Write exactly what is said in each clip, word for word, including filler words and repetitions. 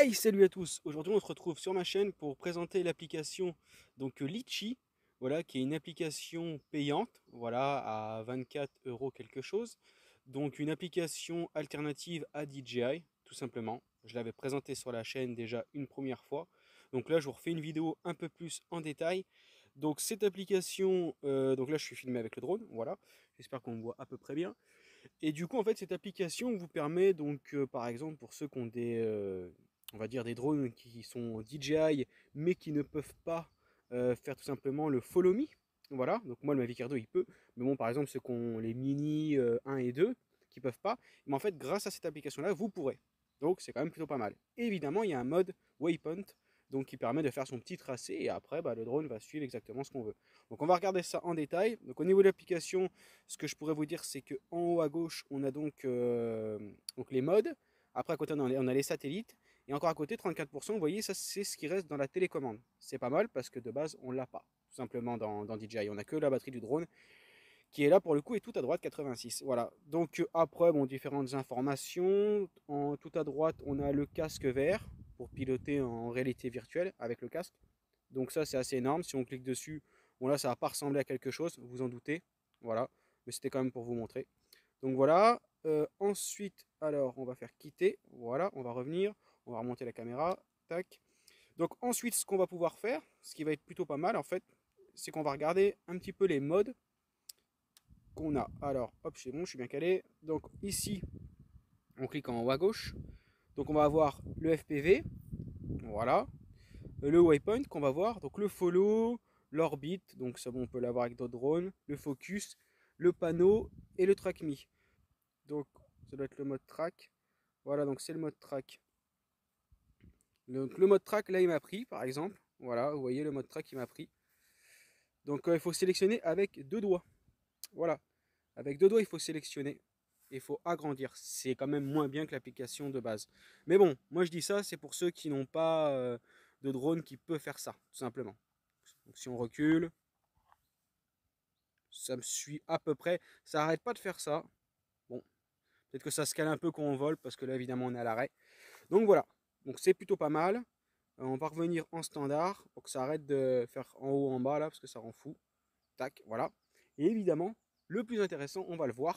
Hey, salut à tous! Aujourd'hui, on se retrouve sur ma chaîne pour présenter l'application donc euh, Litchi, voilà, qui est une application payante, voilà, à vingt-quatre euros quelque chose. Donc une application alternative à D J I, tout simplement. Je l'avais présenté sur la chaîne déjà une première fois. Donc là, je vous refais une vidéo un peu plus en détail. Donc cette application, euh, donc là, je suis filmé avec le drone, voilà. J'espère qu'on me voit à peu près bien. Et du coup, en fait, cette application vous permet donc, euh, par exemple, pour ceux qui ont des, euh, on va dire des drones qui sont D J I, mais qui ne peuvent pas euh, faire tout simplement le follow me. Voilà, donc moi le Mavic Air deux il peut, mais bon par exemple ceux qui ont les Mini euh, un et deux qui peuvent pas, mais en fait grâce à cette application là vous pourrez. Donc c'est quand même plutôt pas mal. Et évidemment il y a un mode waypoint donc qui permet de faire son petit tracé et après bah, le drone va suivre exactement ce qu'on veut. Donc on va regarder ça en détail. Donc au niveau de l'application, ce que je pourrais vous dire c'est que en haut à gauche on a donc, euh, donc les modes. Après à côté on a, on a les satellites. Et encore à côté, trente-quatre pour cent, vous voyez, ça c'est ce qui reste dans la télécommande. C'est pas mal parce que de base, on l'a pas, tout simplement dans, dans D J I. On a que la batterie du drone qui est là pour le coup et tout à droite, quatre-vingt-six. Voilà. Donc euh, après, bon, différentes informations. En tout à droite, on a le casque vert pour piloter en réalité virtuelle avec le casque. Donc ça, c'est assez énorme. Si on clique dessus, bon là, ça va pas ressembler à quelque chose, vous en doutez. Voilà. Mais c'était quand même pour vous montrer. Donc voilà. Euh, ensuite, alors, on va faire quitter. Voilà, on va revenir. On va remonter la caméra. Tac. Donc ensuite, ce qu'on va pouvoir faire, ce qui va être plutôt pas mal en fait, c'est qu'on va regarder un petit peu les modes qu'on a. Alors, hop, c'est bon, je suis bien calé. Donc ici, on clique en haut à gauche. Donc on va avoir le F P V. Voilà. Le waypoint qu'on va voir. Donc le follow, l'orbite. Donc ça, bon, on peut l'avoir avec d'autres drones. Le focus, le panneau et le track me. Donc ça doit être le mode track. Voilà, donc c'est le mode track. Donc le mode track, là, il m'a pris, par exemple. Voilà, vous voyez le mode track, il m'a pris. Donc euh, il faut sélectionner avec deux doigts. Voilà, avec deux doigts, il faut sélectionner. Il faut agrandir. C'est quand même moins bien que l'application de base. Mais bon, moi je dis ça, c'est pour ceux qui n'ont pas euh, de drone qui peut faire ça, tout simplement. Donc si on recule, ça me suit à peu près. Ça n'arrête pas de faire ça. Bon, peut-être que ça se cale un peu quand on vole, parce que là évidemment on est à l'arrêt. Donc voilà, donc c'est plutôt pas mal. Euh, on va revenir en standard pour que ça arrête de faire en haut en bas là, parce que ça rend fou. Tac, voilà. Et évidemment, le plus intéressant, on va le voir,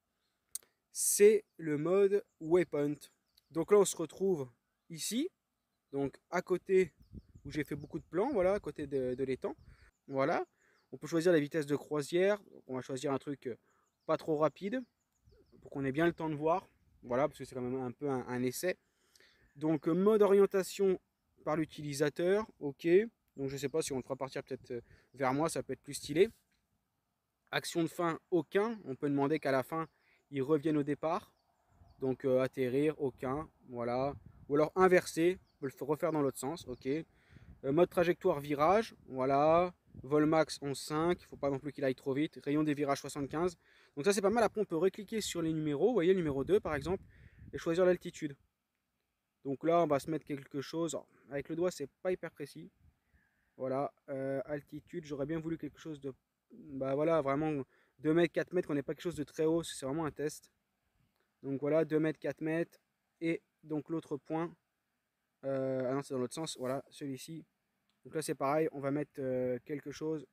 c'est le mode waypoint. Donc là, on se retrouve ici, donc à côté où j'ai fait beaucoup de plans, voilà, à côté de, de l'étang. Voilà. On peut choisir la vitesse de croisière. Donc on va choisir un truc euh, pas trop rapide pour qu'on ait bien le temps de voir. Voilà, parce que c'est quand même un peu un, un essai. Donc euh, mode orientation par l'utilisateur, ok. Donc je sais pas si on le fera partir peut-être euh, vers moi, ça peut être plus stylé. Action de fin, aucun. On peut demander qu'à la fin, ils reviennent au départ. Donc euh, atterrir, aucun. Voilà. Ou alors inverser. On peut le refaire dans l'autre sens. Ok. Euh, mode trajectoire, virage. Voilà. Vol max onze virgule cinq. Il ne faut pas non plus qu'il aille trop vite. Rayon des virages soixante-quinze. Donc ça, c'est pas mal. Après, on peut recliquer sur les numéros. Vous voyez, le numéro deux, par exemple. Et choisir l'altitude. Donc là, on va se mettre quelque chose. Alors, avec le doigt, c'est pas hyper précis. Voilà. Euh, altitude. J'aurais bien voulu quelque chose de... Bah voilà, vraiment deux mètres, quatre mètres, qu'on n'ait pas quelque chose de très haut, c'est vraiment un test. Donc voilà, deux mètres, quatre mètres. Et donc l'autre point, euh, ah non, c'est dans l'autre sens, voilà, celui-ci. Donc là, c'est pareil, on va mettre euh, quelque chose.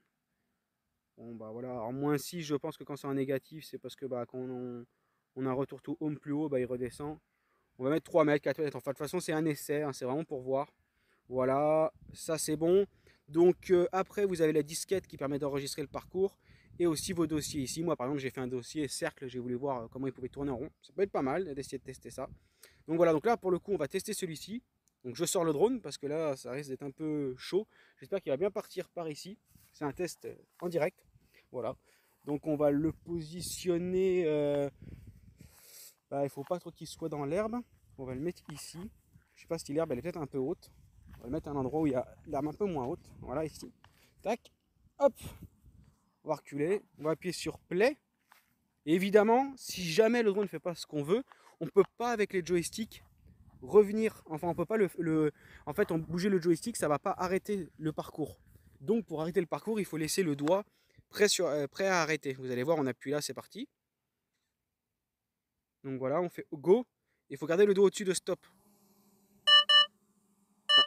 Bon, bah voilà, en moins six, je pense que quand c'est en négatif, c'est parce que bah, quand on, on a un retour tout home plus haut, bah, il redescend. On va mettre trois mètres, quatre mètres. Enfin, de toute façon, c'est un essai, hein, c'est vraiment pour voir. Voilà, ça c'est bon. Donc euh, après, vous avez la disquette qui permet d'enregistrer le parcours et aussi vos dossiers ici. Moi, par exemple, j'ai fait un dossier cercle, j'ai voulu voir euh, comment il pouvait tourner en rond. Ça peut être pas mal d'essayer de tester ça. Donc voilà, donc là, pour le coup, on va tester celui-ci. Donc je sors le drone parce que là, ça risque d'être un peu chaud. J'espère qu'il va bien partir par ici. C'est un test euh, en direct. Voilà. Donc on va le positionner. Euh, bah, il ne faut pas trop qu'il soit dans l'herbe. On va le mettre ici. Je sais pas si l'herbe elle est peut-être un peu haute. On va le mettre à un endroit où il y a l'herbe un peu moins haute. Voilà, ici. Tac. Hop. On va reculer. On va appuyer sur play. Et évidemment, si jamais le drone ne fait pas ce qu'on veut, on ne peut pas avec les joysticks revenir. Enfin, on peut pas le, le. En fait, on bouger le joystick, ça va pas arrêter le parcours. Donc, pour arrêter le parcours, il faut laisser le doigt prêt, sur, euh, prêt à arrêter. Vous allez voir, on appuie là, c'est parti. Donc voilà, on fait go. Il faut garder le doigt au-dessus de stop.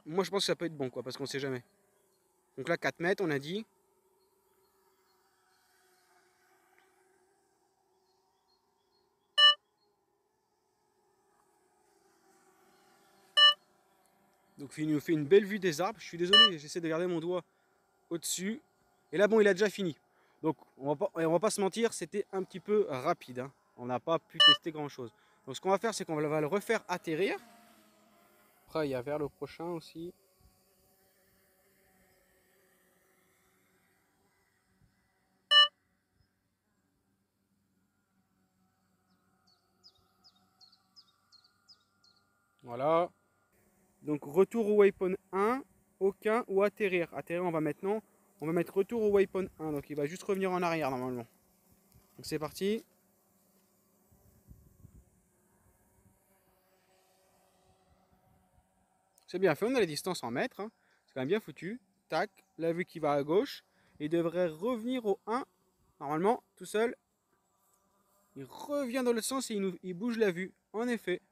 moi je pense que ça peut être bon, quoi, parce qu'on sait jamais. Donc là, quatre mètres, on a dit. Donc il nous fait une belle vue des arbres. Je suis désolé, j'essaie de garder mon doigt au-dessus. Et là, bon, il a déjà fini. Donc on va pas, on va pas se mentir, c'était un petit peu rapide, hein. On n'a pas pu tester grand-chose. Donc ce qu'on va faire, c'est qu'on va le refaire atterrir. Après, il y a vers le prochain aussi. Voilà. Donc retour au waypoint un, aucun ou atterrir. Atterrir, on va maintenant, on va mettre retour au waypoint un. Donc il va juste revenir en arrière normalement. Donc c'est parti. C'est bien fait, on a les distances en mètres, hein. C'est quand même bien foutu. Tac, la vue qui va à gauche. Il devrait revenir au un. Normalement, tout seul. Il revient dans l'autre sens et il, nous, il bouge la vue. En effet.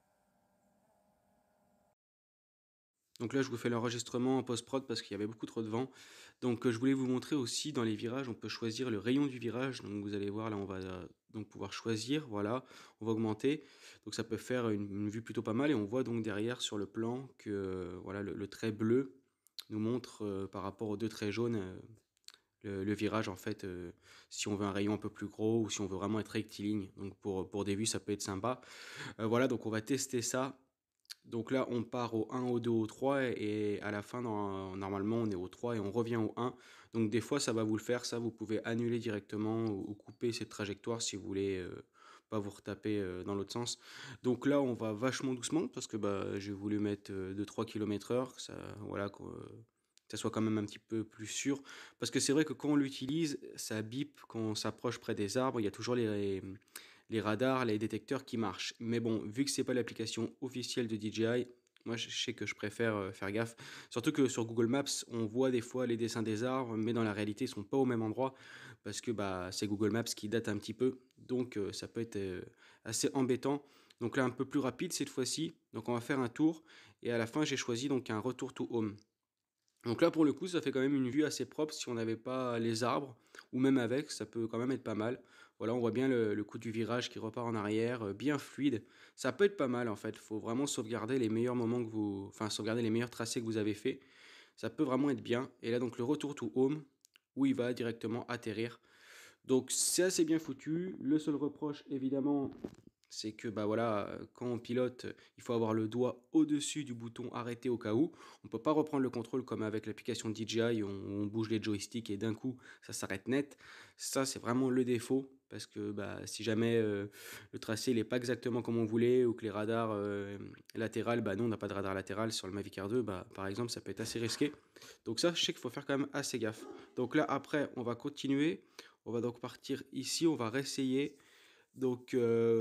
Donc là, je vous fais l'enregistrement en post-prod parce qu'il y avait beaucoup trop de vent. Donc euh, je voulais vous montrer aussi dans les virages, on peut choisir le rayon du virage. Donc vous allez voir, là, on va euh, donc pouvoir choisir. Voilà, on va augmenter. Donc ça peut faire une, une vue plutôt pas mal. Et on voit donc derrière sur le plan que euh, voilà, le, le trait bleu nous montre euh, par rapport aux deux traits jaunes euh, le, le virage en fait. Euh, si on veut un rayon un peu plus gros ou si on veut vraiment être rectiligne. Donc pour, pour des vues, ça peut être sympa. Euh, voilà, donc on va tester ça. Donc là, on part au un, au deux, au trois et à la fin, dans- normalement, on est au trois et on revient au un. Donc des fois, ça va vous le faire. Ça, vous pouvez annuler directement ou, ou couper cette trajectoire si vous voulez euh, pas vous retaper euh, dans l'autre sens. Donc là, on va vachement doucement parce que bah, j'ai voulu mettre euh, deux trois kilomètres heure, que ça, voilà, que, euh, que ça soit quand même un petit peu plus sûr. Parce que c'est vrai que quand on l'utilise, ça bip quand on s'approche près des arbres. Il y a toujours les, les radars, les détecteurs qui marchent. Mais bon, vu que c'est pas l'application officielle de D J I, moi je sais que je préfère euh, faire gaffe. Surtout que sur Google Maps, on voit des fois les dessins des arbres, mais dans la réalité, ils sont pas au même endroit parce que bah, c'est Google Maps qui date un petit peu. Donc euh, ça peut être euh, assez embêtant. Donc là, un peu plus rapide cette fois-ci. Donc on va faire un tour. Et à la fin, j'ai choisi donc un retour to home. Donc là, pour le coup, ça fait quand même une vue assez propre si on n'avait pas les arbres, ou même avec, ça peut quand même être pas mal. Voilà, on voit bien le, le coup du virage qui repart en arrière, euh, bien fluide. Ça peut être pas mal en fait. Il faut vraiment sauvegarder les meilleurs moments que vous, enfin sauvegarder les meilleurs tracés que vous avez fait. Ça peut vraiment être bien. Et là, donc le retour to home, où il va directement atterrir. Donc c'est assez bien foutu. Le seul reproche, évidemment, c'est que bah voilà, quand on pilote, il faut avoir le doigt au-dessus du bouton arrêter au cas où. On peut pas reprendre le contrôle comme avec l'application D J I, où on, on bouge les joysticks et d'un coup ça s'arrête net. Ça c'est vraiment le défaut parce que bah, si jamais euh, le tracé n'est pas exactement comme on voulait ou que les radars euh, latérales, bah non on n'a pas de radar latéral sur le Mavic Air deux, bah, par exemple ça peut être assez risqué. Donc ça je sais qu'il faut faire quand même assez gaffe. Donc là après on va continuer, on va donc partir ici, on va réessayer. Donc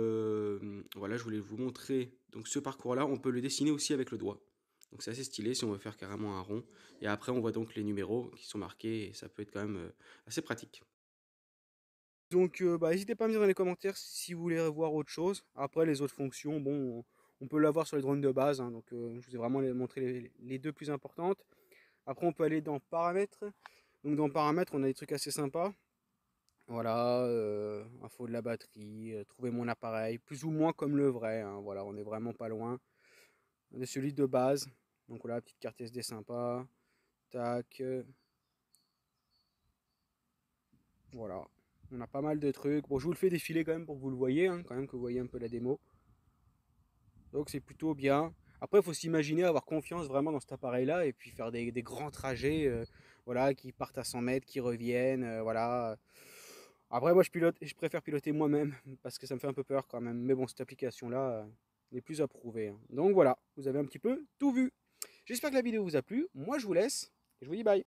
euh, voilà, je voulais vous montrer donc ce parcours-là. On peut le dessiner aussi avec le doigt. Donc c'est assez stylé si on veut faire carrément un rond. Et après, on voit donc les numéros qui sont marqués et ça peut être quand même euh, assez pratique. Donc euh, bah, n'hésitez pas à me dire dans les commentaires si vous voulez voir autre chose. Après, les autres fonctions, bon, on peut l'avoir sur les drones de base, hein. Donc euh, je vous ai vraiment montré les, les deux plus importantes. Après, on peut aller dans paramètres. Donc dans paramètres, on a des trucs assez sympas. Voilà, euh, info de la batterie, euh, trouver mon appareil, plus ou moins comme le vrai, hein. Voilà, on est vraiment pas loin de celui de base. Donc voilà, petite carte S D sympa. Tac. euh, Voilà. On a pas mal de trucs. Bon, je vous le fais défiler quand même pour que vous le voyez, hein, quand même que vous voyez un peu la démo. Donc c'est plutôt bien. Après, il faut s'imaginer avoir confiance vraiment dans cet appareil-là et puis faire des, des grands trajets, euh, voilà, qui partent à cent mètres, qui reviennent, euh, voilà. Après, moi, je pilote, je préfère piloter moi-même parce que ça me fait un peu peur quand même. Mais bon, cette application-là euh, n'est plus approuvée, hein. Donc voilà, vous avez un petit peu tout vu. J'espère que la vidéo vous a plu. Moi, je vous laisse et je vous dis bye.